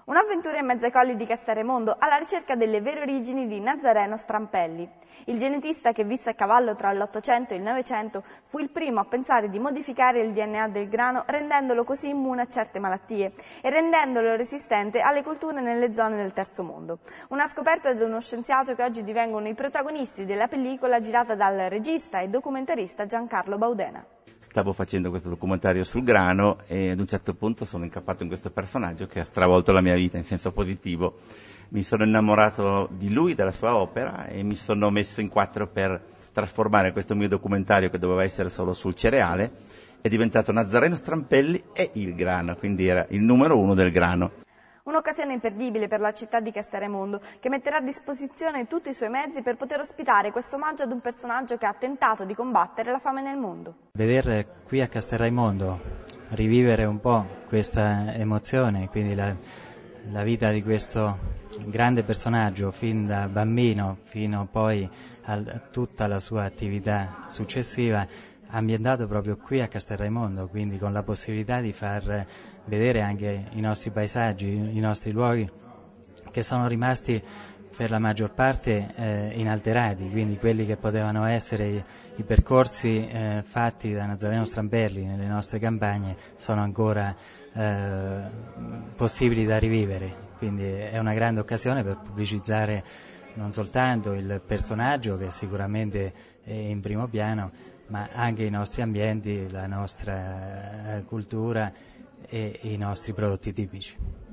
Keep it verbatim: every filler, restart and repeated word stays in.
Un'avventura in mezzo ai colli di Casteremondo alla ricerca delle vere origini di Nazareno Strampelli. Il genetista che visse a cavallo tra l'Ottocento e il Novecento fu il primo a pensare di modificare il D N A del grano rendendolo così immune a certe malattie e rendendolo resistente alle colture nelle zone del Terzo Mondo. Una scoperta di uno scienziato che oggi divengono i protagonisti della pellicola girata dal regista e documentarista Giancarlo Baudena. Stavo facendo questo documentario sul grano e ad un certo punto sono incappato in questo personaggio che ha stravolto la mia vita in senso positivo. Mi sono innamorato di lui, della sua opera, e mi sono messo in quattro per trasformare questo mio documentario, che doveva essere solo sul cereale, è diventato Nazareno Strampelli e il grano, quindi era il numero uno del grano. Un'occasione imperdibile per la città di Casteremondo, che metterà a disposizione tutti i suoi mezzi per poter ospitare questo omaggio ad un personaggio che ha tentato di combattere la fame nel mondo. Vedere qui a Casteremondo rivivere un po' questa emozione, quindi la, la vita di questo grande personaggio fin da bambino fino poi a tutta la sua attività successiva, ambientato proprio qui a Casteremondo, quindi con la possibilità di far vedere anche i nostri paesaggi, i nostri luoghi che sono rimasti per la maggior parte eh, inalterati, quindi quelli che potevano essere i, i percorsi eh, fatti da Nazareno Strampelli nelle nostre campagne sono ancora eh, possibili da rivivere, quindi è una grande occasione per pubblicizzare non soltanto il personaggio, che sicuramente è in primo piano, ma anche i nostri ambienti, la nostra cultura e i nostri prodotti tipici.